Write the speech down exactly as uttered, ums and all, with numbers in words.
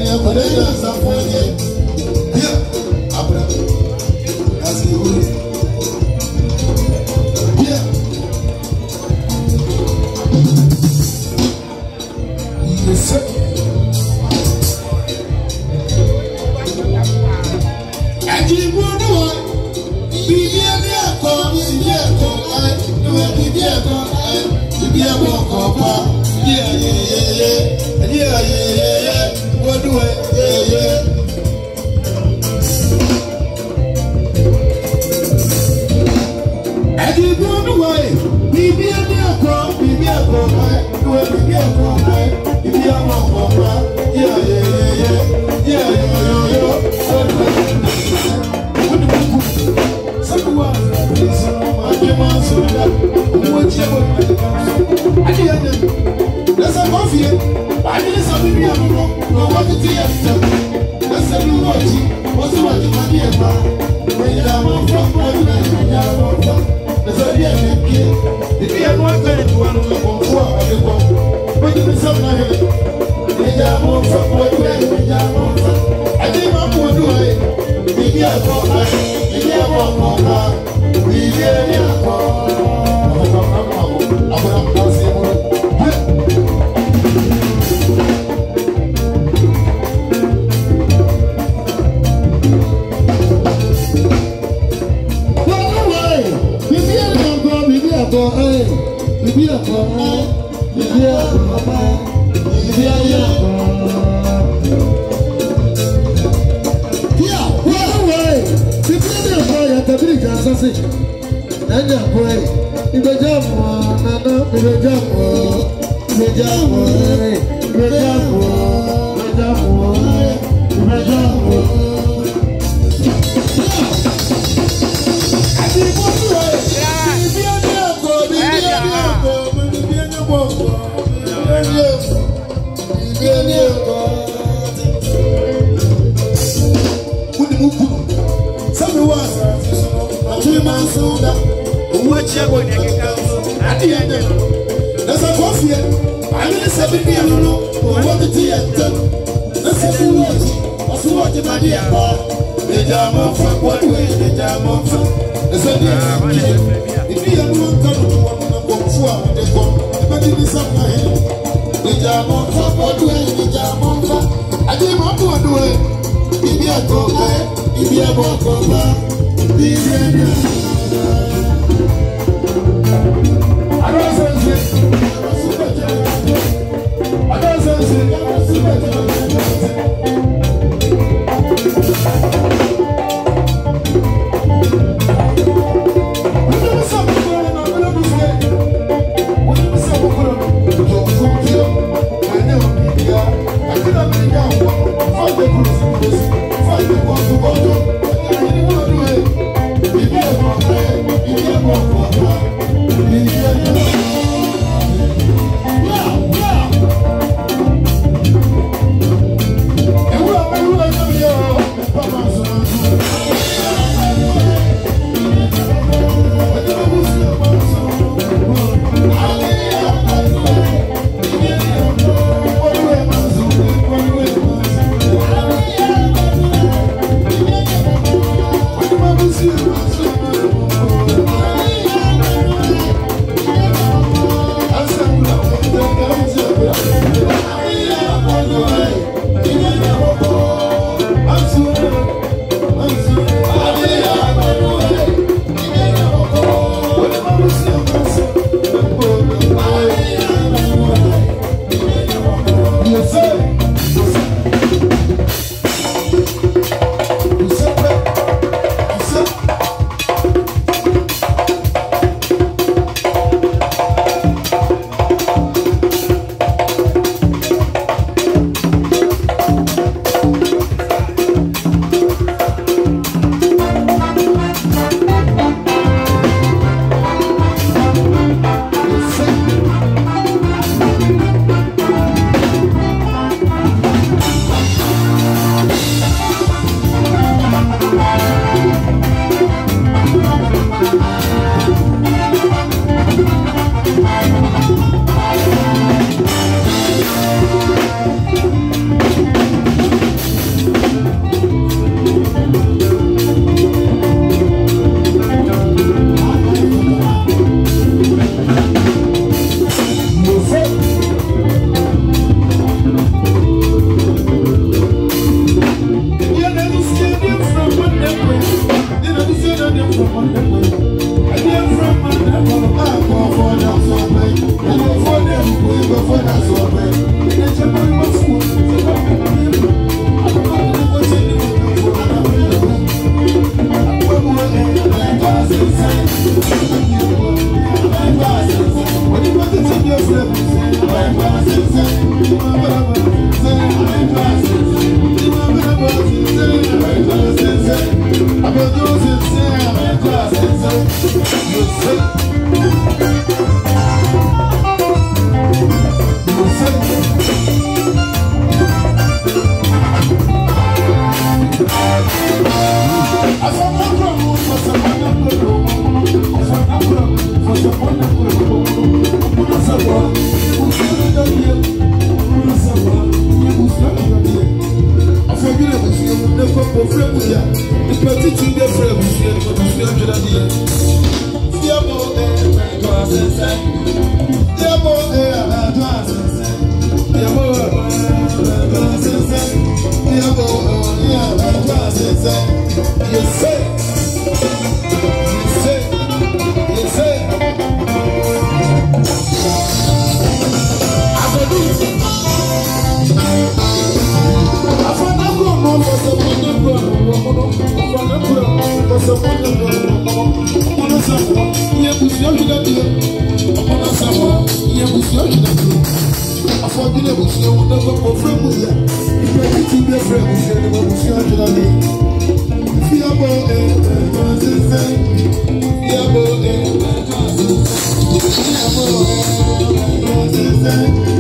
Safonia, Correa, Safonia. Here, Abra. As you will. Here. Yes, sir. And you will know. Be here, dear, come, dear, come, I do it, dear, come, I be a walk of yeah, yeah, yeah, yeah, yeah, yeah, yeah, what do I, yeah, yeah. I did run away, be be a dear girl, be be a girl, do it, be a girl, be a walk of yeah, yeah, yeah, yeah, yeah, yeah, yeah, what do I, what do I, someone, I came on so that, what you I didn't. Let's have coffee. I didn't say we are no no what to see after. Let's say we watch it. What's the matter, my dear man? When you are more from what you are more from. Let's have a kid. If you have one thing to one of the four, I will go. When you be some now, when you are more from what you are more from. I think I'm going to do it. If you are more, if you are more, we are more. I'm going to say more. Bibi ako, bibi ako, bibi ako. Yeah, well, way. Bibi ako, ya tabiri kansasi. Nanya ako, ibejamu, nana, ibejamu, ibejamu, ibejamu, ibejamu, ibejamu. What you going to get at the end? That's a coffee. I'm in a seven year old. What the theater? That's a fool. What's what the body about? The jam of what way the jam of the Sunday. If you are not coming to one of the four, they come. But it is somewhere. The jam of what way the jam of I didn't want to do it. If you are going, if you are going, be ready. I don't say I don't say I'm Yeah,